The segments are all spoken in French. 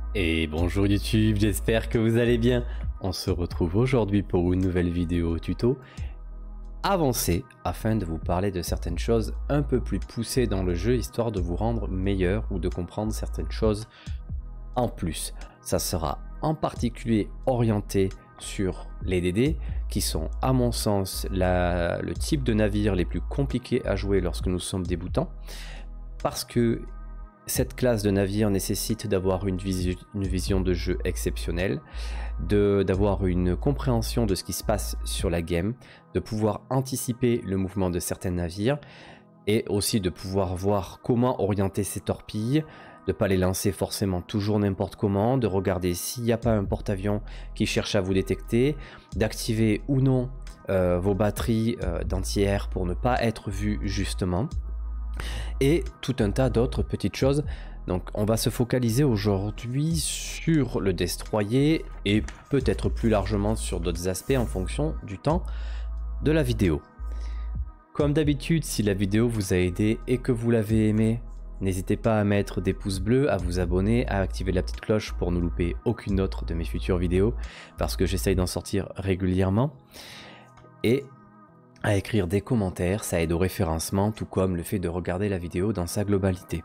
Et bonjour YouTube, j'espère que vous allez bien. On se retrouve aujourd'hui pour une nouvelle vidéo tuto avancée afin de vous parler de certaines choses un peu plus poussées dans le jeu, histoire de vous rendre meilleur ou de comprendre certaines choses en plus. Ça sera en particulier orienté sur les DD qui sont à mon sens le type de navire les plus compliqués à jouer lorsque nous sommes débutants, parce que cette classe de navire nécessite d'avoir une vision de jeu exceptionnelle, d'avoir une compréhension de ce qui se passe sur la game, de pouvoir anticiper le mouvement de certains navires et aussi de pouvoir voir comment orienter ses torpilles, de ne pas les lancer forcément toujours n'importe comment, de regarder s'il n'y a pas un porte-avions qui cherche à vous détecter, d'activer ou non vos batteries d'anti-air pour ne pas être vu justement, et tout un tas d'autres petites choses. Donc on va se focaliser aujourd'hui sur le destroyer et peut-être plus largement sur d'autres aspects en fonction du temps de la vidéo. Comme d'habitude, si la vidéo vous a aidé et que vous l'avez aimé, n'hésitez pas à mettre des pouces bleus, à vous abonner, à activer la petite cloche pour ne louper aucune autre de mes futures vidéos, parce que j'essaye d'en sortir régulièrement. Et à écrire des commentaires, ça aide au référencement, tout comme le fait de regarder la vidéo dans sa globalité.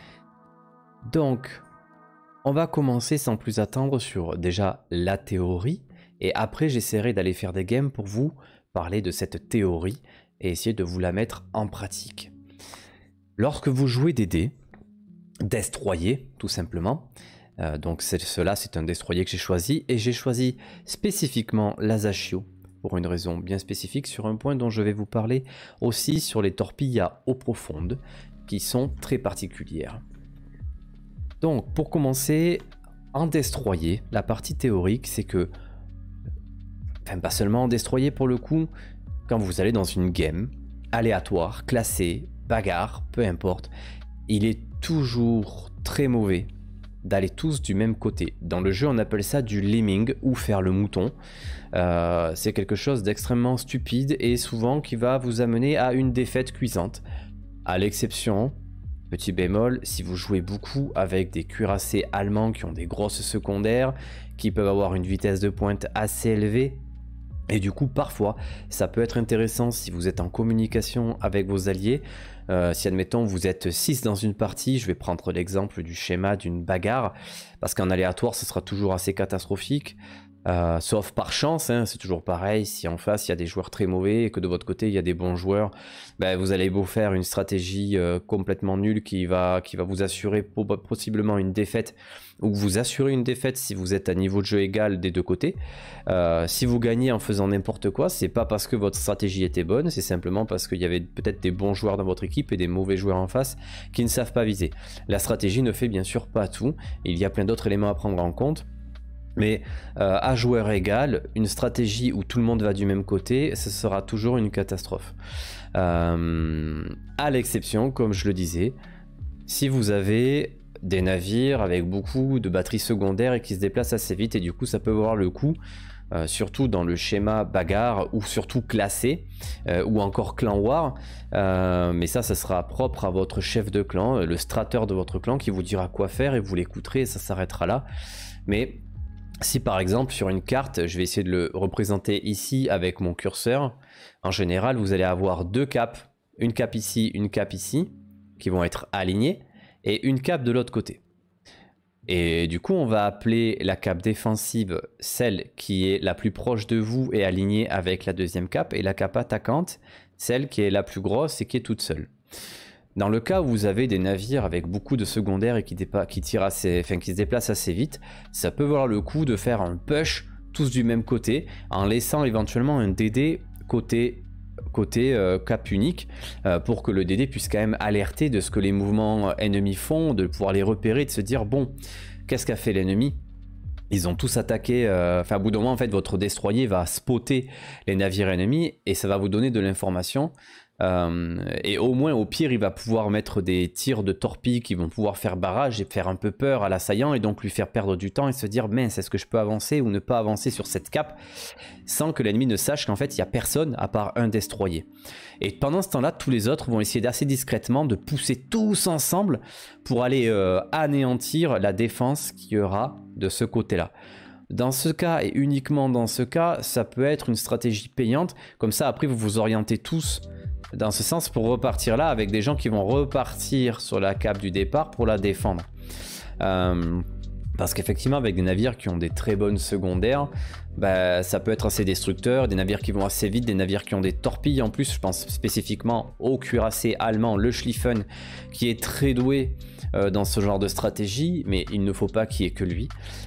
Donc, on va commencer sans plus attendre sur déjà la théorie, et après j'essaierai d'aller faire des games pour vous parler de cette théorie et essayer de vous la mettre en pratique. Lorsque vous jouez des dés, destroyer tout simplement, donc cela c'est un destroyer que j'ai choisi, et j'ai choisi spécifiquement l'Asashio pour une raison bien spécifique, sur un point dont je vais vous parler aussi, sur les torpilles à eau profonde, qui sont très particulières. Donc pour commencer, en destroyer, la partie théorique, c'est que, enfin pas seulement en destroyer pour le coup, quand vous allez dans une game, aléatoire, classée, bagarre, peu importe, il est toujours très mauvais d'aller tous du même côté. Dans le jeu, on appelle ça du lemming ou faire le mouton. C'est quelque chose d'extrêmement stupide et souvent qui va vous amener à une défaite cuisante. À l'exception, petit bémol, si vous jouez beaucoup avec des cuirassés allemands qui ont des grosses secondaires, qui peuvent avoir une vitesse de pointe assez élevée, et du coup, parfois, ça peut être intéressant si vous êtes en communication avec vos alliés. Si, admettons, vous êtes 6 dans une partie, je vais prendre l'exemple du schéma d'une bagarre, parce qu'en aléatoire, ce sera toujours assez catastrophique. Sauf par chance, hein, c'est toujours pareil, si en face il y a des joueurs très mauvais et que de votre côté il y a des bons joueurs, ben, vous allez beau faire une stratégie complètement nulle qui va vous assurer possiblement une défaite, ou vous assurer une défaite si vous êtes à niveau de jeu égal des deux côtés. Si vous gagnez en faisant n'importe quoi, c'est pas parce que votre stratégie était bonne, c'est simplement parce qu'il y avait peut-être des bons joueurs dans votre équipe et des mauvais joueurs en face qui ne savent pas viser. La stratégie ne fait bien sûr pas tout, il y a plein d'autres éléments à prendre en compte. Mais à joueur égal, une stratégie où tout le monde va du même côté, ce sera toujours une catastrophe. À l'exception, comme je le disais, si vous avez des navires avec beaucoup de batteries secondaires et qui se déplacent assez vite, et du coup ça peut avoir le coup, surtout dans le schéma bagarre ou surtout classé, ou encore clan war, mais ça sera propre à votre chef de clan, le strateur de votre clan qui vous dira quoi faire et vous l'écouterez et ça s'arrêtera là. Mais si par exemple sur une carte, je vais essayer de le représenter ici avec mon curseur, en général vous allez avoir deux capes, une cape ici, qui vont être alignées, et une cape de l'autre côté. Et du coup on va appeler la cape défensive celle qui est la plus proche de vous et alignée avec la deuxième cape, et la cape attaquante celle qui est la plus grosse et qui est toute seule. Dans le cas où vous avez des navires avec beaucoup de secondaires et qui se déplacent assez vite, ça peut valoir le coup de faire un push tous du même côté, en laissant éventuellement un DD côté cap unique, pour que le DD puisse quand même alerter de ce que les mouvements ennemis font, de pouvoir les repérer, de se dire bon, qu'est-ce qu'a fait l'ennemi? Ils ont tous attaqué, enfin au bout d'un moment en fait votre destroyer va spotter les navires ennemis et ça va vous donner de l'information Et au moins, au pire, il va pouvoir mettre des tirs de torpille qui vont pouvoir faire barrage et faire un peu peur à l'assaillant et donc lui faire perdre du temps et se dire mince, est-ce que je peux avancer ou ne pas avancer sur cette cape sans que l'ennemi ne sache qu'en fait il n'y a personne à part un destroyer. Et pendant ce temps-là, tous les autres vont essayer d'assez discrètement de pousser tous ensemble pour aller anéantir la défense qu'il y aura de ce côté-là. Dans ce cas, et uniquement dans ce cas, ça peut être une stratégie payante. Comme ça, après, vous vous orientez tous dans ce sens pour repartir là avec des gens qui vont repartir sur la cape du départ pour la défendre. Parce qu'effectivement, avec des navires qui ont des très bonnes secondaires, bah, ça peut être assez destructeur. Des navires qui vont assez vite, des navires qui ont des torpilles. En plus, je pense spécifiquement au cuirassé allemand, le Schlieffen, qui est très doué dans ce genre de stratégie, mais il ne faut pas qu'il y ait que lui.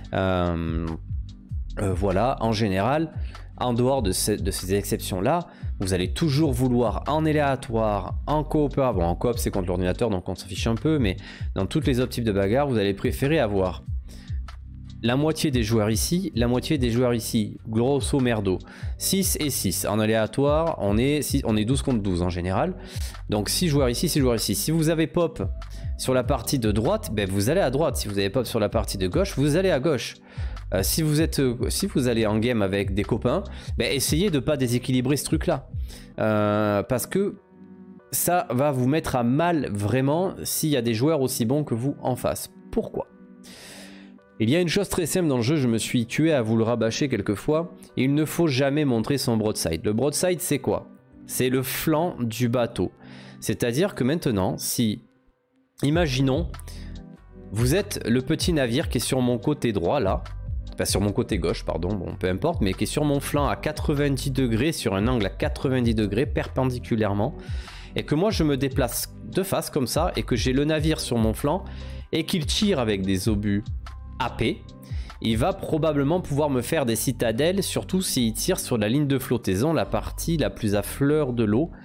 Voilà, en général, en dehors de ces exceptions-là, vous allez toujours vouloir en aléatoire, en coop. Bon, en coop c'est contre l'ordinateur donc on s'en fiche un peu, mais dans toutes les autres types de bagarres, vous allez préférer avoir la moitié des joueurs ici, la moitié des joueurs ici, grosso merdo. 6 et 6. En aléatoire, on est 12 contre 12 en général. Donc 6 joueurs ici, 6 joueurs ici. Si vous avez pop sur la partie de droite, ben vous allez à droite. Si vous avez pop sur la partie de gauche, vous allez à gauche. Si vous allez en game avec des copains, ben essayez de ne pas déséquilibrer ce truc-là. Parce que ça va vous mettre à mal vraiment s'il y a des joueurs aussi bons que vous en face. Pourquoi ? Il y a une chose très simple dans le jeu, je me suis tué à vous le rabâcher quelquefois. Il ne faut jamais montrer son broadside. Le broadside, c'est quoi? C'est le flanc du bateau. C'est-à-dire que maintenant, si, imaginons, vous êtes le petit navire qui est sur mon côté droit, là, pas sur mon côté gauche, pardon, bon, peu importe, mais qui est sur mon flanc à 90 degrés, sur un angle à 90 degrés, perpendiculairement, et que moi je me déplace de face comme ça, et que j'ai le navire sur mon flanc, et qu'il tire avec des obus AP, il va probablement pouvoir me faire des citadelles, surtout s'il tire sur la ligne de flottaison, la partie la plus à fleur de l'eau,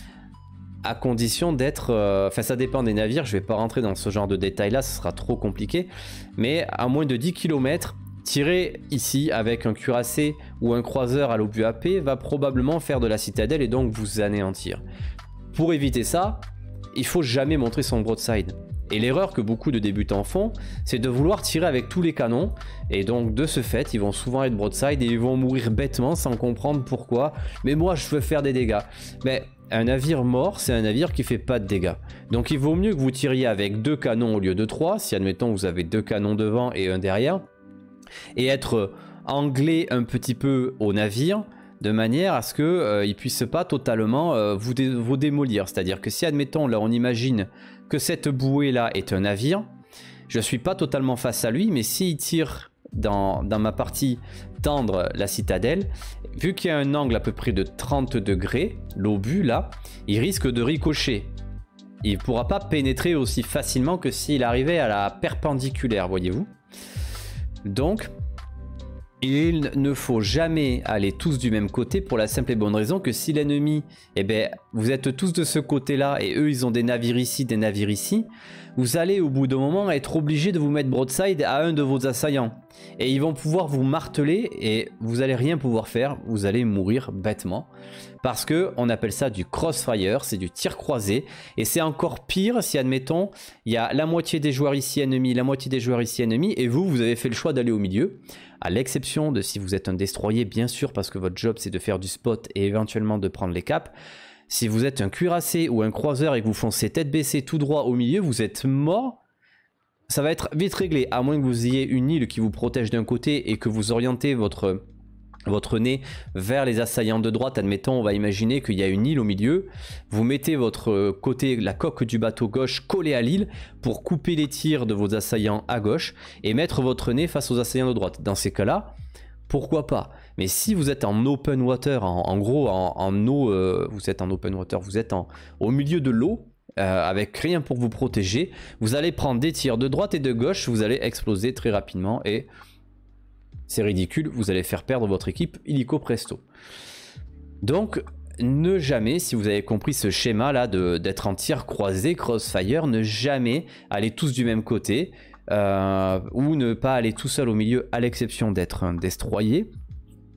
à condition d'être... Enfin, ça dépend des navires, je vais pas rentrer dans ce genre de détails là, ce sera trop compliqué, mais à moins de 10 km, tirer ici avec un cuirassé ou un croiseur à l'obus AP va probablement faire de la citadelle et donc vous anéantir. Pour éviter ça, il faut jamais montrer son broadside. Et l'erreur que beaucoup de débutants font, c'est de vouloir tirer avec tous les canons. Et donc de ce fait, ils vont souvent être broadside et ils vont mourir bêtement sans comprendre pourquoi. Mais moi, je veux faire des dégâts. Mais un navire mort, c'est un navire qui fait pas de dégâts. Donc il vaut mieux que vous tiriez avec 2 canons au lieu de 3. Si admettons vous avez 2 canons devant et un derrière. Et être anglais un petit peu au navire, de manière à ce qu'il ne puisse pas totalement vous démolir. C'est-à-dire que si, admettons, là on imagine que cette bouée-là est un navire, je ne suis pas totalement face à lui, mais s'il tire dans ma partie tendre la citadelle, vu qu'il y a un angle à peu près de 30 degrés, l'obus là, il risque de ricocher. Il ne pourra pas pénétrer aussi facilement que s'il arrivait à la perpendiculaire, voyez-vous. Donc, il ne faut jamais aller tous du même côté pour la simple et bonne raison que si l'ennemi, eh ben, vous êtes tous de ce côté-là et eux, ils ont des navires ici, vous allez au bout d'un moment être obligé de vous mettre broadside à un de vos assaillants. Et ils vont pouvoir vous marteler et vous allez rien pouvoir faire, vous allez mourir bêtement. Parce que on appelle ça du crossfire, c'est du tir croisé. Et c'est encore pire si, admettons, il y a la moitié des joueurs ici ennemis, la moitié des joueurs ici ennemis, et vous avez fait le choix d'aller au milieu. À l'exception de si vous êtes un destroyer, bien sûr, parce que votre job c'est de faire du spot et éventuellement de prendre les caps. Si vous êtes un cuirassé ou un croiseur et que vous foncez tête baissée tout droit au milieu, vous êtes mort. Ça va être vite réglé, à moins que vous ayez une île qui vous protège d'un côté et que vous orientez votre nez vers les assaillants de droite. Admettons, on va imaginer qu'il y a une île au milieu. Vous mettez votre côté, la coque du bateau gauche collée à l'île pour couper les tirs de vos assaillants à gauche et mettre votre nez face aux assaillants de droite. Dans ces cas-là, pourquoi pas? Mais si vous êtes en open water, en gros en eau, vous êtes en open water, vous êtes au milieu de l'eau, avec rien pour vous protéger, vous allez prendre des tirs de droite et de gauche, vous allez exploser très rapidement et c'est ridicule, vous allez faire perdre votre équipe illico presto. Donc ne jamais, si vous avez compris ce schéma là d'être en tir croisé, crossfire, ne jamais aller tous du même côté ou ne pas aller tout seul au milieu à l'exception d'être un destroyer.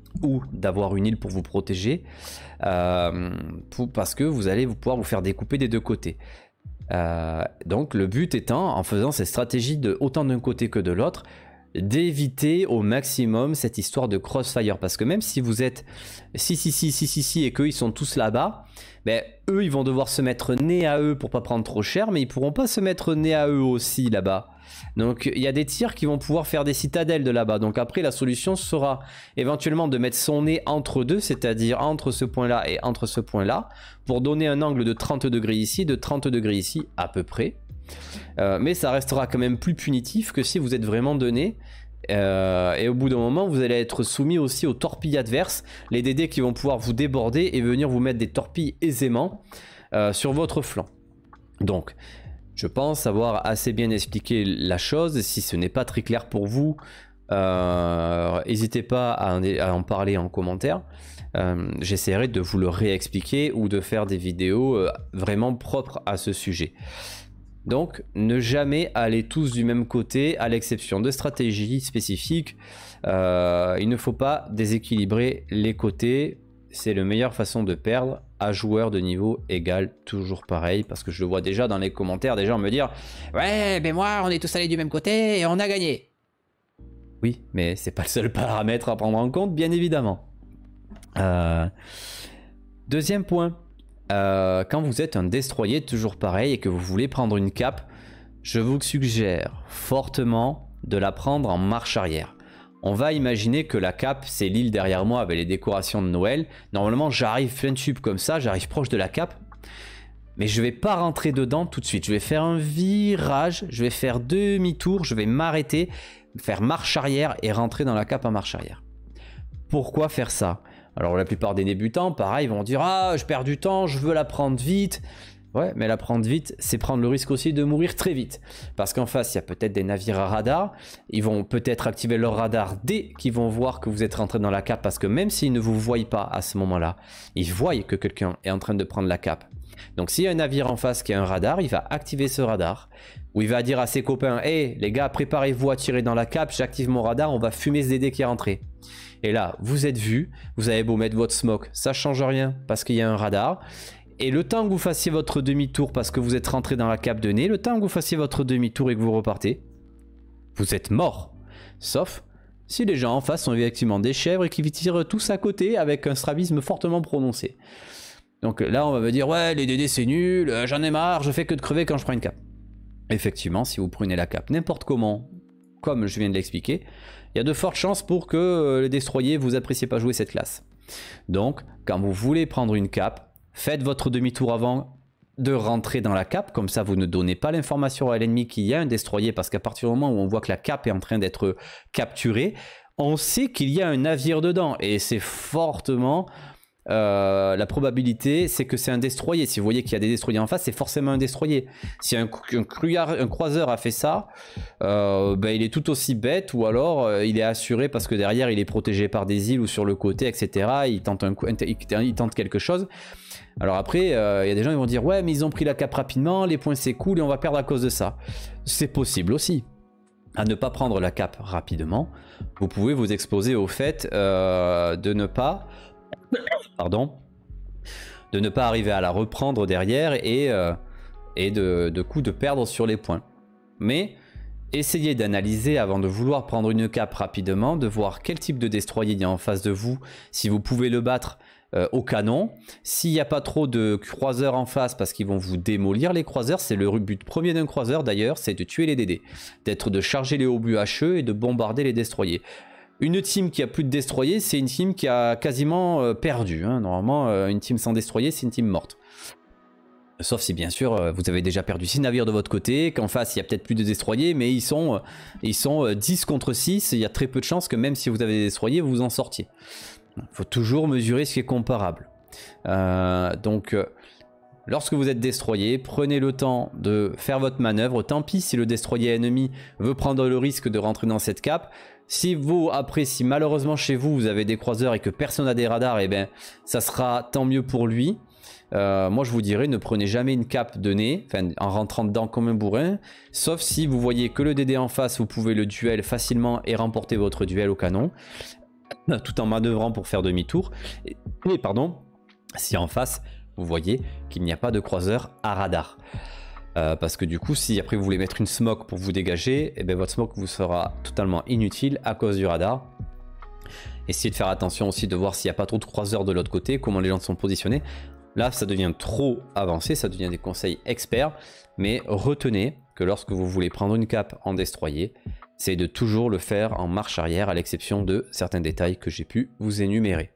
ou d'avoir une île pour vous protéger, parce que vous allez pouvoir vous faire découper des deux côtés. Donc le but étant, en faisant cette stratégie de autant d'un côté que de l'autre, d'éviter au maximum cette histoire de crossfire, parce que même si vous êtes si et qu'eux ils sont tous là-bas, ben, eux ils vont devoir se mettre nez à eux pour pas prendre trop cher, mais ils pourront pas se mettre nez à eux aussi là-bas. Donc il y a des tirs qui vont pouvoir faire des citadelles de là-bas. Donc après la solution sera éventuellement de mettre son nez entre deux, c'est-à-dire entre ce point-là et entre ce point-là, pour donner un angle de 30 degrés ici, de 30 degrés ici à peu près. Mais ça restera quand même plus punitif que si vous êtes vraiment donné. Et au bout d'un moment, vous allez être soumis aussi aux torpilles adverses, les DD qui vont pouvoir vous déborder et venir vous mettre des torpilles aisément sur votre flanc. Donc, je pense avoir assez bien expliqué la chose. Si ce n'est pas très clair pour vous, n'hésitez pas à en parler en commentaire. J'essaierai de vous le réexpliquer ou de faire des vidéos vraiment propres à ce sujet. Donc, ne jamais aller tous du même côté, à l'exception de stratégies spécifiques. Il ne faut pas déséquilibrer les côtés. C'est la meilleure façon de perdre à joueur de niveau égal, toujours pareil. Parce que je le vois déjà dans les commentaires, des gens me dire « Ouais, mais moi, on est tous allés du même côté et on a gagné. » Oui, mais c'est pas le seul paramètre à prendre en compte, bien évidemment. Deuxième point. Quand vous êtes un destroyer, toujours pareil, et que vous voulez prendre une cape, je vous suggère fortement de la prendre en marche arrière. On va imaginer que la cape, c'est l'île derrière moi avec les décorations de Noël. Normalement, j'arrive plein tube comme ça, j'arrive proche de la cape, mais je vais pas rentrer dedans tout de suite. Je vais faire un virage, je vais faire demi-tour, je vais m'arrêter, faire marche arrière et rentrer dans la cape en marche arrière. Pourquoi faire ça ? Alors la plupart des débutants, pareil, vont dire « Ah, je perds du temps, je veux la prendre vite ». Ouais, mais la prendre vite, c'est prendre le risque aussi de mourir très vite. Parce qu'en face, il y a peut-être des navires à radar. Ils vont peut-être activer leur radar dès qu'ils vont voir que vous êtes rentré dans la cape. Parce que même s'ils ne vous voient pas à ce moment-là, ils voient que quelqu'un est en train de prendre la cape. Donc s'il y a un navire en face qui a un radar, il va activer ce radar. Ou il va dire à ses copains « Hey, les gars, préparez-vous à tirer dans la cape, j'active mon radar, on va fumer ce DD qui est rentré. » Et là, vous êtes vu, vous avez beau mettre votre smoke, ça change rien parce qu'il y a un radar. Et le temps que vous fassiez votre demi-tour parce que vous êtes rentré dans la cape de nez, le temps que vous fassiez votre demi-tour et que vous repartez, vous êtes mort. Sauf si les gens en face sont effectivement des chèvres et qui tirent tous à côté avec un strabisme fortement prononcé. Donc là, on va me dire « Ouais, les DD c'est nul, j'en ai marre, je fais que de crever quand je prends une cape. » Effectivement, si vous prenez la cape n'importe comment, comme je viens de l'expliquer, il y a de fortes chances pour que les destroyers vous appréciez pas jouer cette classe. Donc, quand vous voulez prendre une cape, faites votre demi-tour avant de rentrer dans la cape, comme ça vous ne donnez pas l'information à l'ennemi qu'il y a un destroyer, parce qu'à partir du moment où on voit que la cape est en train d'être capturée, on sait qu'il y a un navire dedans, et c'est fortement... la probabilité, c'est que c'est un destroyer. Si vous voyez qu'il y a des destroyers en face, c'est forcément un destroyer. Si un croiseur a fait ça, ben il est tout aussi bête, ou alors il est assuré parce que derrière il est protégé par des îles ou sur le côté, etc. Il tente quelque chose. Alors après, il y a des gens qui vont dire « Ouais, mais ils ont pris la cape rapidement, les points c'est cool et on va perdre à cause de ça. » C'est possible aussi. À ne pas prendre la cape rapidement, vous pouvez vous exposer au fait de ne pas... de ne pas arriver à la reprendre derrière et de coup de perdre sur les points. Mais essayez d'analyser avant de vouloir prendre une cape rapidement, de voir quel type de destroyer il y a en face de vous, si vous pouvez le battre au canon. S'il n'y a pas trop de croiseurs en face parce qu'ils vont vous démolir les croiseurs, c'est le but premier d'un croiseur d'ailleurs, c'est de tuer les DD, de charger les obus HE et de bombarder les destroyers. Une team qui a plus de destroyers, c'est une team qui a quasiment perdu. Hein. Normalement, une team sans destroyer, c'est une team morte. Sauf si bien sûr, vous avez déjà perdu 6 navires de votre côté, qu'en face, il y a peut-être plus de destroyers, mais ils sont 10 contre 6. Il y a très peu de chances que même si vous avez des destroyers, vous en sortiez. Il faut toujours mesurer ce qui est comparable. Donc, lorsque vous êtes destroyer, prenez le temps de faire votre manœuvre. Tant pis si le destroyer ennemi veut prendre le risque de rentrer dans cette cape. Si vous, après, si malheureusement chez vous, vous avez des croiseurs et que personne n'a des radars, eh bien, ça sera tant mieux pour lui. Moi, je vous dirais, ne prenez jamais une cape de nez, en rentrant dedans comme un bourrin. Sauf si vous voyez que le DD en face, vous pouvez le duel facilement et remporter votre duel au canon. tout en manœuvrant pour faire demi-tour. Et pardon, si en face, vous voyez qu'il n'y a pas de croiseur à radar. Parce que du coup, si après vous voulez mettre une smoke pour vous dégager, et bien votre smoke vous sera totalement inutile à cause du radar. Essayez de faire attention aussi de voir s'il n'y a pas trop de croiseurs de l'autre côté, comment les gens sont positionnés. Là, ça devient trop avancé, ça devient des conseils experts. Mais retenez que lorsque vous voulez prendre une cape en destroyer, c'est de toujours le faire en marche arrière, à l'exception de certains détails que j'ai pu vous énumérer.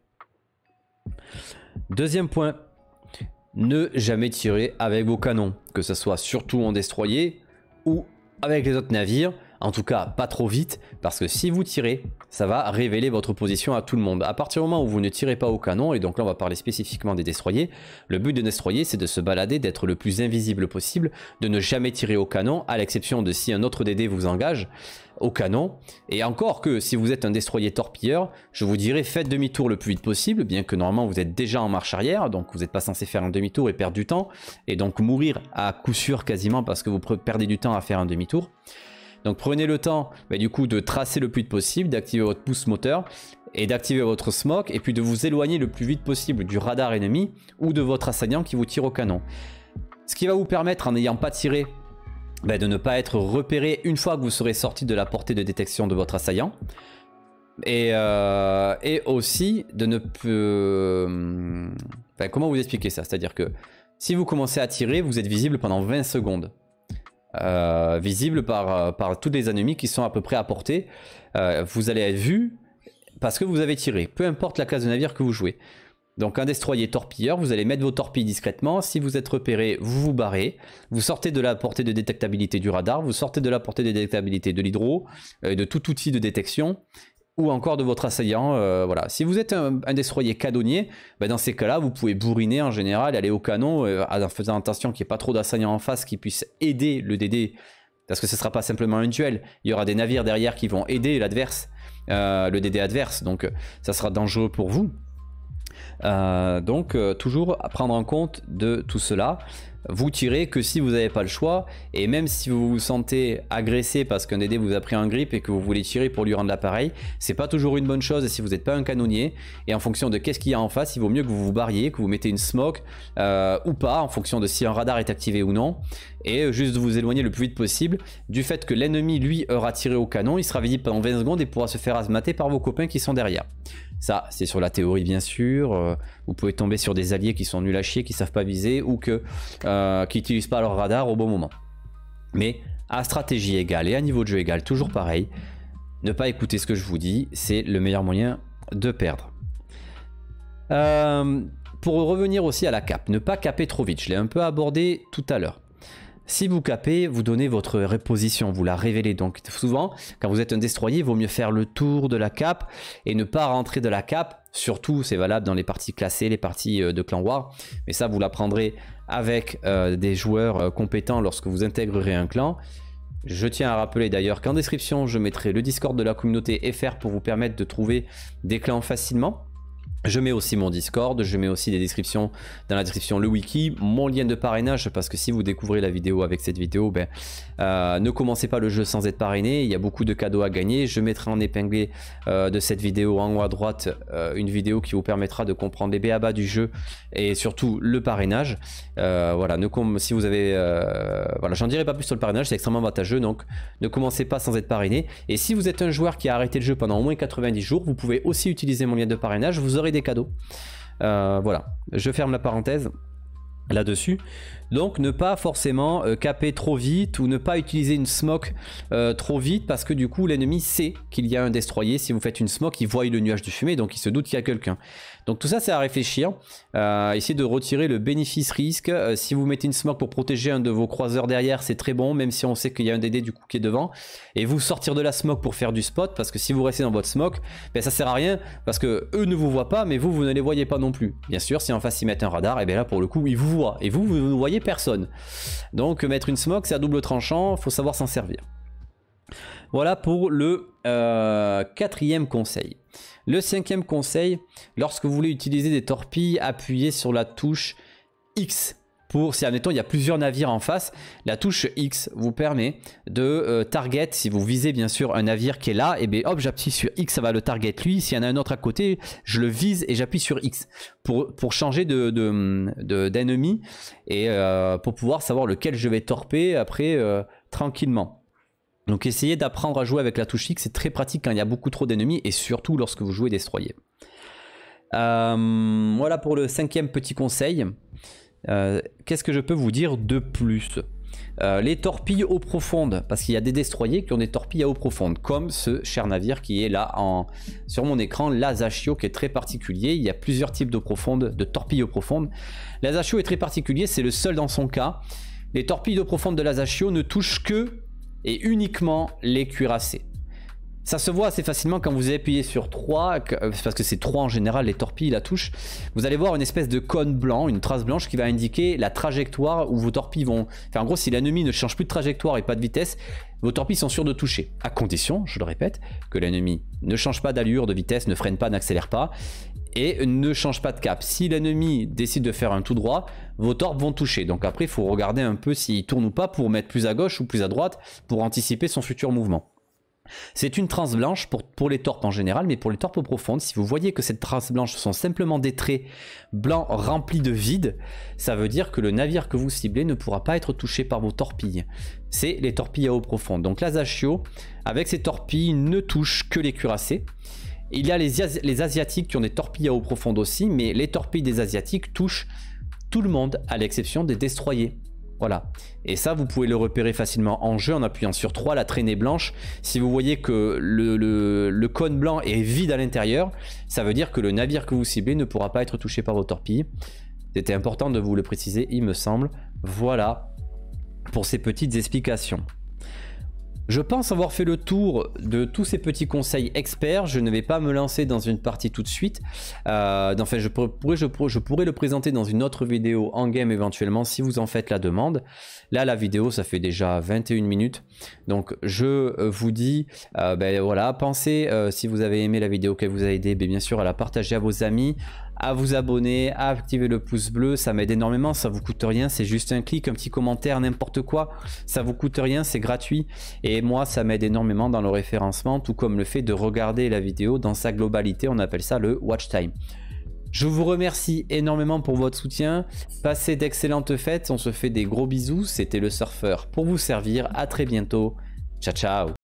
Deuxième point. Ne jamais tirer avec vos canons, que ce soit surtout en destroyer ou avec les autres navires, en tout cas pas trop vite, parce que si vous tirez, ça va révéler votre position à tout le monde. À partir du moment où vous ne tirez pas au canon, et donc là on va parler spécifiquement des destroyers, le but des destroyers c'est de se balader, d'être le plus invisible possible, de ne jamais tirer au canon, à l'exception de si un autre DD vous engage au canon. Et encore que si vous êtes un destroyer torpilleur, je vous dirais faites demi-tour le plus vite possible, bien que normalement vous êtes déjà en marche arrière, donc vous n'êtes pas censé faire un demi-tour et perdre du temps, et donc mourir à coup sûr quasiment parce que vous perdez du temps à faire un demi-tour. Donc prenez le temps du coup de tracer le plus vite possible, d'activer votre boost moteur et d'activer votre smoke, et puis de vous éloigner le plus vite possible du radar ennemi ou de votre assaillant qui vous tire au canon. Ce qui va vous permettre, en n'ayant pas tiré, de ne pas être repéré une fois que vous serez sorti de la portée de détection de votre assaillant. Et aussi de ne plus... comment vous expliquer ça? C'est-à-dire que si vous commencez à tirer, vous êtes visible pendant 20 secondes. Visible par tous les ennemis qui sont à peu près à portée. Vous allez être vu parce que vous avez tiré, peu importe la classe de navire que vous jouez. Donc un destroyer torpilleur, vous allez mettre vos torpilles discrètement. Si vous êtes repéré, vous vous barrez. Vous sortez de la portée de détectabilité du radar, vous sortez de la portée de détectabilité de l'hydro, de tout outil de détection, ou encore de votre assaillant. Voilà. Si vous êtes un destroyer canonnier, dans ces cas-là, vous pouvez bourriner en général, aller au canon, en faisant attention qu'il n'y ait pas trop d'assaillants en face qui puissent aider le DD, parce que ce ne sera pas simplement un duel. Il y aura des navires derrière qui vont aider l'adverse, le DD adverse, donc ça sera dangereux pour vous. Toujours à prendre en compte de tout cela. Vous tirez que si vous n'avez pas le choix, et même si vous vous sentez agressé parce qu'un DD vous a pris un grip et que vous voulez tirer pour lui rendre l'appareil, c'est pas toujours une bonne chose si vous n'êtes pas un canonnier. Et en fonction de qu'est-ce qu'il y a en face, il vaut mieux que vous vous barriez, que vous mettez une smoke ou pas, en fonction de si un radar est activé ou non, et juste de vous éloigner le plus vite possible du fait que l'ennemi lui aura tiré au canon, il sera visible pendant 20 secondes et pourra se faire asmater par vos copains qui sont derrière. Ça, c'est sur la théorie bien sûr. Vous pouvez tomber sur des alliés qui sont nuls à chier, qui savent pas viser ou qui n'utilisent pas leur radar au bon moment. Mais à stratégie égale et à niveau de jeu égal, toujours pareil, ne pas écouter ce que je vous dis, c'est le meilleur moyen de perdre. Pour revenir aussi à la cape, ne pas caper trop vite, je l'ai un peu abordé tout à l'heure. Si vous capez, vous donnez votre reposition, vous la révélez. Donc souvent, quand vous êtes un destroyer, il vaut mieux faire le tour de la cape et ne pas rentrer de la cape. Surtout, c'est valable dans les parties classées, les parties de clan war. Mais ça, vous l'apprendrez avec des joueurs compétents lorsque vous intégrerez un clan. Je tiens à rappeler d'ailleurs qu'en description, je mettrai le Discord de la communauté FR pour vous permettre de trouver des clans facilement. Je mets aussi mon Discord, je mets aussi des descriptions dans la description, le wiki, mon lien de parrainage, parce que si vous découvrez la vidéo avec cette vidéo, ne commencez pas le jeu sans être parrainé, il y a beaucoup de cadeaux à gagner. Je mettrai en épinglé de cette vidéo en haut à droite une vidéo qui vous permettra de comprendre les b.a.-ba du jeu et surtout le parrainage. Voilà, si vous avez... voilà, j'en dirai pas plus sur le parrainage, c'est extrêmement avantageux, donc ne commencez pas sans être parrainé. Et si vous êtes un joueur qui a arrêté le jeu pendant au moins 90 jours, vous pouvez aussi utiliser mon lien de parrainage, vous aurez des cadeaux. Voilà, je ferme la parenthèse là-dessus. Donc ne pas forcément caper trop vite ou ne pas utiliser une smoke trop vite, parce que du coup l'ennemi sait qu'il y a un destroyer. Si vous faites une smoke, il voit le nuage de fumée, donc il se doute qu'il y a quelqu'un. Donc tout ça c'est à réfléchir. Essayez de retirer le bénéfice-risque. Si vous mettez une smoke pour protéger un de vos croiseurs derrière, c'est très bon, même si on sait qu'il y a un DD du coup qui est devant. Et vous sortir de la smoke pour faire du spot, parce que si vous restez dans votre smoke, ça sert à rien, parce que eux ne vous voient pas, mais vous ne les voyez pas non plus. Bien sûr, si en face ils mettent un radar, et bien là pour le coup ils vous voient, et vous ne voyez personne. Donc mettre une smoke c'est à double tranchant, faut savoir s'en servir. Voilà pour le quatrième conseil. Le cinquième conseil, lorsque vous voulez utiliser des torpilles, appuyez sur la touche X pour, si admettons il y a plusieurs navires en face, la touche X vous permet de target, si vous visez bien sûr un navire qui est là, et bien hop j'appuie sur X, ça va le target lui, s'il y en a un autre à côté, je le vise et j'appuie sur X pour changer d'ennemi et pour pouvoir savoir lequel je vais torper après tranquillement. Donc essayez d'apprendre à jouer avec la touche X, c'est très pratique quand il y a beaucoup trop d'ennemis et surtout lorsque vous jouez Destroyer. Voilà pour le 5e petit conseil. Qu'est-ce que je peux vous dire de plus? Les torpilles eau profonde, parce qu'il y a des destroyers qui ont des torpilles à eau profonde, comme ce cher navire qui est là sur mon écran, l'Ajaccio, qui est très particulier. Il y a plusieurs types d'eau profonde, de torpilles eau profonde. L'Ajaccio est très particulier, c'est le seul dans son cas. Les torpilles d'eau profonde de l'Ajaccio ne touchent que et uniquement les cuirassés. Ça se voit assez facilement quand vous appuyez sur 3, parce que c'est 3 en général les torpilles la touche. Vous allez voir une espèce de cône blanc, une trace blanche qui va indiquer la trajectoire où vos torpilles vont... Enfin en gros si l'ennemi ne change plus de trajectoire et pas de vitesse, vos torpilles sont sûres de toucher. À condition, je le répète, que l'ennemi ne change pas d'allure, de vitesse, ne freine pas, n'accélère pas et ne change pas de cap. Si l'ennemi décide de faire un tout droit, vos torpes vont toucher. Donc après il faut regarder un peu s'il tourne ou pas pour mettre plus à gauche ou plus à droite pour anticiper son futur mouvement. C'est une trace blanche pour les torpes en général, mais pour les torpes profondes, si vous voyez que cette trace blanche sont simplement des traits blancs remplis de vide, ça veut dire que le navire que vous ciblez ne pourra pas être touché par vos torpilles. C'est les torpilles à eau profonde. Donc l'Ajaccio, avec ses torpilles, ne touche que les cuirassés. Il y a les Asiatiques qui ont des torpilles à eau profonde aussi, mais les torpilles des Asiatiques touchent tout le monde à l'exception des destroyers. Voilà, et ça vous pouvez le repérer facilement en jeu en appuyant sur 3, la traînée blanche. Si vous voyez que le cône blanc est vide à l'intérieur, ça veut dire que le navire que vous ciblez ne pourra pas être touché par vos torpilles. C'était important de vous le préciser, il me semble. Voilà pour ces petites explications. Je pense avoir fait le tour de tous ces petits conseils experts. Je ne vais pas me lancer dans une partie tout de suite. Enfin, je pourrais le présenter dans une autre vidéo en game éventuellement si vous en faites la demande. Là, la vidéo, ça fait déjà 21 minutes. Donc, je vous dis, ben voilà, pensez, si vous avez aimé la vidéo, qu'elle vous a aidé, bien sûr, à la partager à vos amis, à vous abonner, à activer le pouce bleu, ça m'aide énormément, ça vous coûte rien, c'est juste un clic, un petit commentaire, n'importe quoi, ça vous coûte rien, c'est gratuit et moi ça m'aide énormément dans le référencement, tout comme le fait de regarder la vidéo dans sa globalité, on appelle ça le watch time. Je vous remercie énormément pour votre soutien, passez d'excellentes fêtes, on se fait des gros bisous, c'était le surfeur pour vous servir, à très bientôt, ciao ciao.